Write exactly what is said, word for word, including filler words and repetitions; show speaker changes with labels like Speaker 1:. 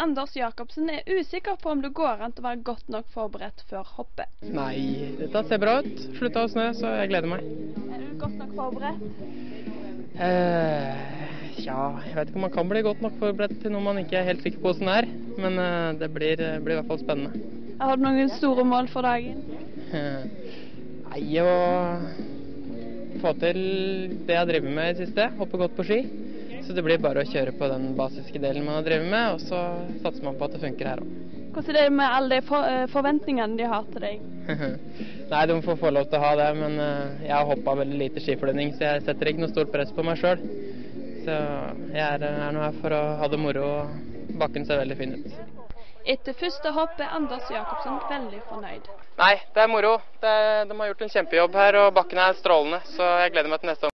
Speaker 1: Anders Jacobsen er usikker på om det går an til å være godt nok forberedt før hoppet.
Speaker 2: Nei, dette ser bra ut. Slutta å snø, så jeg gleder meg.
Speaker 1: Er du godt nok forberedt?
Speaker 2: Eh, ja, jeg vet ikke om man kan bli godt nok forberedt til noe man ikke er helt sikker på hvordan det er. Men eh, det blir, blir i hvert fall spennende.
Speaker 1: Har du noen store mål for dagen?
Speaker 2: Nei, å få til det jeg har drevet med i det siste. Hoppe godt på ski. Så det blir bare å kjøre på den basiske delen man har drevet med, og så satser man på at det funker her også.
Speaker 1: Hvordan er det med alle de for, forventningene de har til deg?
Speaker 2: Nei, de får få lov til å ha det, men jeg har hoppet veldig lite skiflygning, så jeg setter ikke noe stort press på meg selv. Så jeg er, er nå her for å ha det moro, og bakken ser veldig fin ut.
Speaker 1: Etter første hopp er Anders Jacobsen veldig fornøyd.
Speaker 2: Nei, det er moro. Det, de har gjort en kjempejobb her, og bakken er strålende, så jeg gleder meg til neste år.